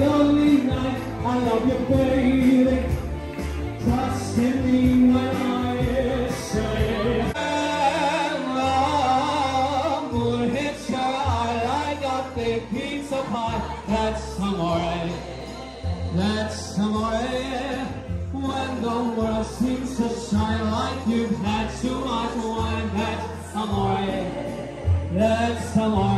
lonely night. I love you, baby. Trust in me when I say moon hits your eye. I got big pizza pie. That's amore. That's amore. When the world seems to shine like you've had too much wine. That's amore. That's amore.